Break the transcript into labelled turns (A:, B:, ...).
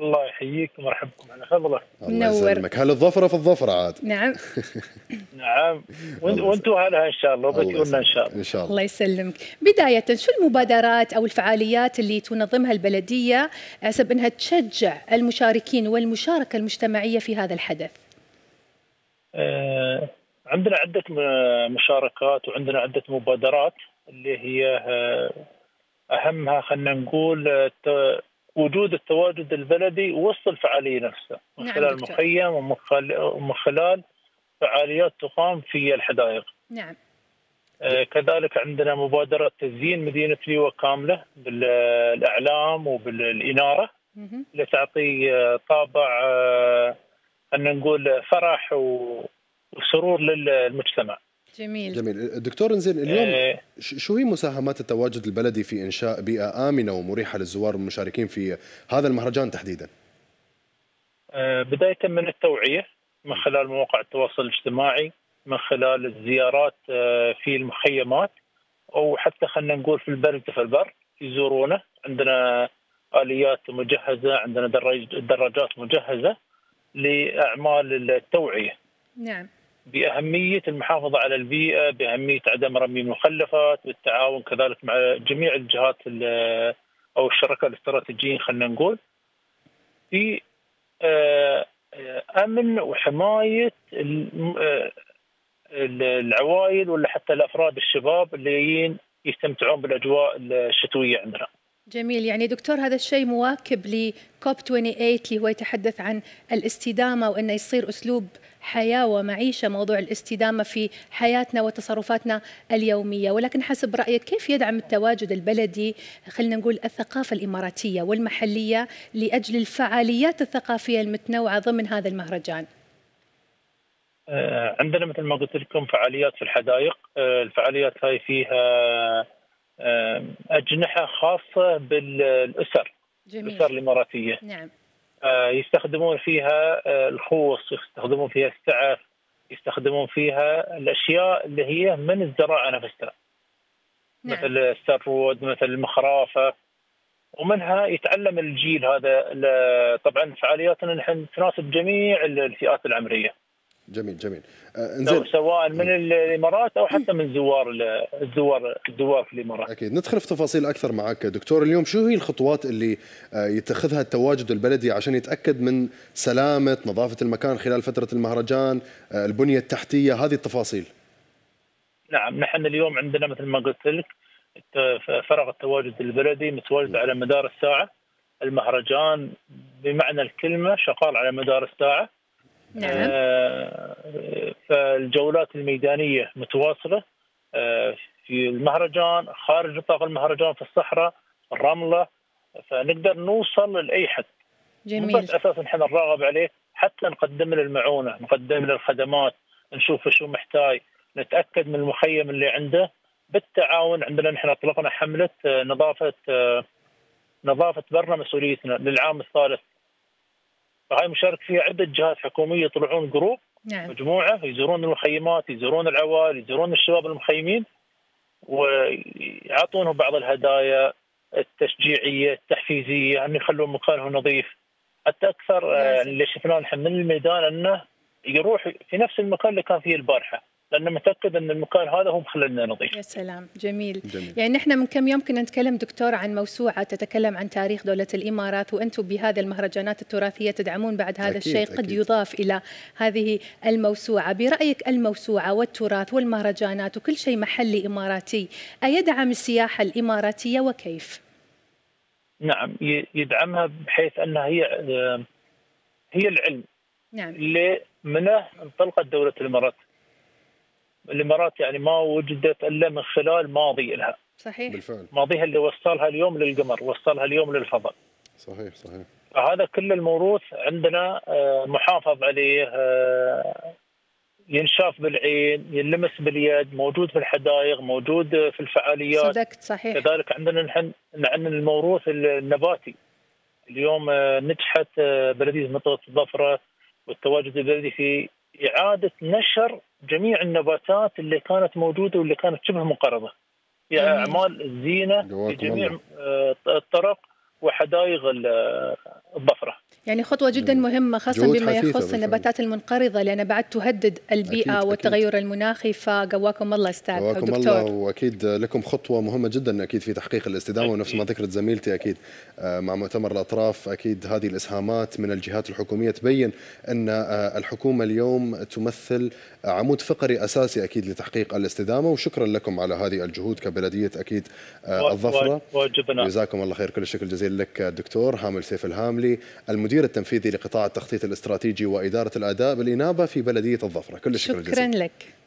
A: الله يحييك ومرحبا بكم على فضله.
B: الله يسلمك. هل الظفرة في الظفرة عاد؟
C: نعم.
A: نعم، وانتم هلا ان شاء الله وبتقولنا ان شاء الله.
B: ان شاء الله.
C: الله يسلمك. بداية شو المبادرات او الفعاليات اللي تنظمها البلدية حسب انها تشجع المشاركين والمشاركة المجتمعية في هذا الحدث؟
A: عندنا عدة مشاركات وعندنا عدة مبادرات اللي هي اهمها خلينا نقول وجود التواجد البلدي وسط الفعالية نفسها من
C: نعم
A: خلال
C: دكتور.
A: مخيم ومن خلال فعاليات تقام في الحدائق.
C: نعم.
A: كذلك عندنا مبادرة تزيين مدينة ليوة كاملة بالإعلام وبالإنارة اللي تعطي طابع خلينا نقول فرح وسرور للمجتمع.
C: جميل.
B: جميل. دكتور انزين، اليوم شو هي مساهمات التواجد البلدي في إنشاء بيئة آمنة ومريحة للزوار والمشاركين في هذا المهرجان تحديدا؟
A: بداية من التوعية من خلال مواقع التواصل الاجتماعي، من خلال الزيارات في المخيمات، أو حتى خلينا نقول في البر في البر يزورونا. عندنا آليات مجهزة، عندنا دراجات مجهزة لأعمال التوعية.
C: نعم.
A: بأهمية المحافظة على البيئة، بأهمية عدم رمي المخلفات، بالتعاون كذلك مع جميع الجهات أو الشركاء الاستراتيجيين خلينا نقول في أمن وحماية العوائل ولا حتى الأفراد الشباب اللي يستمتعون بالأجواء الشتوية عندنا.
C: جميل. يعني دكتور هذا الشيء مواكب لكوب 28 اللي هو يتحدث عن الاستدامة وأنه يصير أسلوب حياة ومعيشة، موضوع الاستدامة في حياتنا وتصرفاتنا اليومية. ولكن حسب رأيك كيف يدعم التواجد البلدي خلينا نقول الثقافة الإماراتية والمحلية لأجل الفعاليات الثقافية المتنوعة ضمن هذا المهرجان؟
A: عندنا مثل ما قلت لكم فعاليات في الحدائق. الفعاليات هاي فيها أجنحة خاصة بالأسر.
C: جميل.
A: الأسر الإماراتية.
C: نعم.
A: يستخدمون فيها الخوص، يستخدمون فيها السعف، يستخدمون فيها الأشياء اللي هي من الزراعة نفسها. نعم. مثل السرود، مثل المخرافة، ومنها يتعلم الجيل هذا. طبعا فعالياتنا نحن تناسب جميع الفئات العمرية.
B: جميل جميل.
A: سواء من الامارات او حتى من الزوار في الامارات.
B: اكيد ندخل في تفاصيل اكثر معك دكتور. اليوم شو هي الخطوات اللي يتخذها التواجد البلدي عشان يتاكد من سلامه نظافه المكان خلال فتره المهرجان، البنيه التحتيه، هذه التفاصيل؟
A: نعم، نحن اليوم عندنا مثل ما قلت لك فرق التواجد البلدي متواجد على مدار الساعه. المهرجان بمعنى الكلمه شغال على مدار الساعه.
C: نعم.
A: فالجولات الميدانية متواصلة في المهرجان، خارج نطاق المهرجان، في الصحراء، الرملة، فنقدر نوصل لأي حد.
C: جميل.
A: بس أساسا نحن نراقب عليه حتى نقدم له المعونة، نقدم له الخدمات، نشوف شو محتاج، نتأكد من المخيم اللي عنده. بالتعاون عندنا نحن أطلقنا حملة نظافة برنا مسؤوليتنا للعام الثالث. فهاي مشارك فيها عدة جهات حكومية، يطلعون جروب.
C: نعم.
A: مجموعة يزورون المخيمات، يزورون العوائل، يزورون الشباب المخيمين، ويعطونهم بعض الهدايا التشجيعية التحفيزية أن يخلون مكانه نظيف. حتى أكثر اللي شفناه نحن من الميدان أنه يروح في نفس المكان اللي كان فيه البارحة، لأنه متأكد أن المكان هذا هو مخلينا نظيف.
C: يا سلام. جميل. يعني نحن من كم يوم كنا نتكلم دكتور عن موسوعة تتكلم عن تاريخ دولة الإمارات، وأنتم بهذه المهرجانات التراثية تدعمون بعد هذا الشيء. قد يضاف إلى هذه الموسوعة. برأيك الموسوعة والتراث والمهرجانات وكل شيء محلي إماراتي أيدعم السياحة الإماراتية وكيف؟
A: نعم، يدعمها بحيث أنها هي العلم.
C: نعم.
A: اللي منه انطلقت دولة الإمارات. الإمارات يعني ما وجدت إلا من خلال ماضي لها.
C: صحيح.
B: بالفعل.
A: ماضيها اللي وصلها اليوم للقمر، وصلها اليوم للفضاء.
B: صحيح صحيح.
A: فهذا كل الموروث عندنا محافظ عليه، ينشاف بالعين، ينلمس باليد، موجود في الحدائق، موجود في الفعاليات.
C: صدقت. صحيح.
A: كذلك عندنا نحن الموروث النباتي. اليوم نجحت بلدية منطقة الظفرة والتواجد البلدي في إعادة نشر جميع النباتات اللي كانت موجودة واللي كانت شبه منقرضة في أعمال الزينة في جميع الطرق وحدائق الظفرة.
C: يعني خطوة جدا مهمة خاصة بما يخص النباتات المنقرضة، لأن بعد تهدد البيئة والتغير المناخي. فقواكم الله أستاذ أو دكتور.
B: الله، وأكيد لكم خطوة مهمة جدا أكيد في تحقيق الاستدامة، ونفس ما ذكرت زميلتي أكيد مع مؤتمر الأطراف، أكيد هذه الإسهامات من الجهات الحكومية تبين أن الحكومة اليوم تمثل عمود فقري أساسي أكيد لتحقيق الاستدامة. وشكرا لكم على هذه الجهود كبلدية أكيد الظفرة. جزاكم الله خير. كل الشكر الجزيل لك دكتور هامل سيف الهاملي، المدير التنفيذي لقطاع التخطيط الاستراتيجي وإدارة الأداء بالإنابة في بلدية الظفرة. كل الشكر الجزيل.
C: شكرا لك.